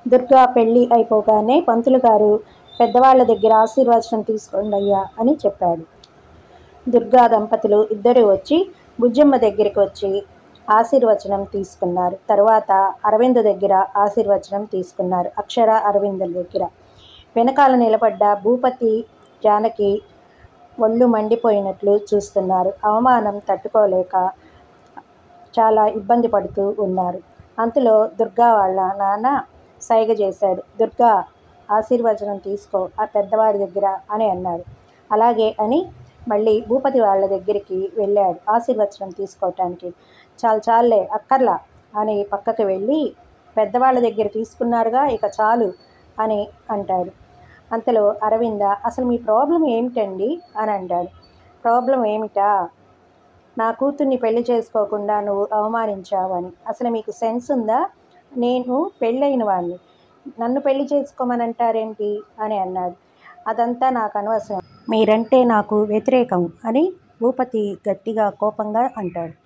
దుర్గా పెళ్ళి అయిపోగానే పంతులు గారు పెద్దవాళ్ళ దగ్గర ఆశీర్వచనం తీసుకోండయ్యా అని చెప్పాడు. దుర్గా దంపతులు ఇద్దరూ వచ్చి బుజ్జమ్మ దగ్గరికి వచ్చి ఆశీర్వచనం తీసుకున్నారు. తర్వాత అరవింద్ దగ్గర ఆశీర్వచనం తీసుకున్నారు. అక్షర అరవిందుల దగ్గర. వెనకాల నిలబడ్డ భూపతి జానకి ఒళ్ళు మండిపోయినట్లు చూస్తున్నారు. అవమానం తట్టుకోలేక చాలా ఇబ్బంది పడుతూ ఉన్నారు. అంతలో దుర్గా వాళ్ళ నాన్న సైగ చేశాడు. దుర్గా, ఆశీర్వచనం తీసుకో ఆ పెద్దవాడి దగ్గర అని అన్నాడు. అలాగే అని మళ్ళీ భూపతి వాళ్ళ దగ్గరికి వెళ్ళాడు ఆశీర్వచనం తీసుకోవటానికి. చాలే అక్కర్లా అని పక్కకి వెళ్ళి, పెద్దవాళ్ళ దగ్గర తీసుకున్నారుగా, ఇక చాలు అని అంటాడు. అంతలో అరవింద, అసలు మీ ప్రాబ్లం ఏమిటండి అని అంటాడు. ప్రాబ్లం ఏమిటా? నా కూతుర్ని పెళ్లి చేసుకోకుండా నువ్వు అవమానించావని. అసలు మీకు సెన్స్ ఉందా? నేను పెళ్ళైన వాడిని, నన్ను పెళ్లి చేసుకోమని అంటారేంటి అని అన్నాడు. అదంతా నాకు అనవసరం, మీరంటే నాకు వ్యతిరేకం అని భూపతి గట్టిగా కోపంగా అంటాడు.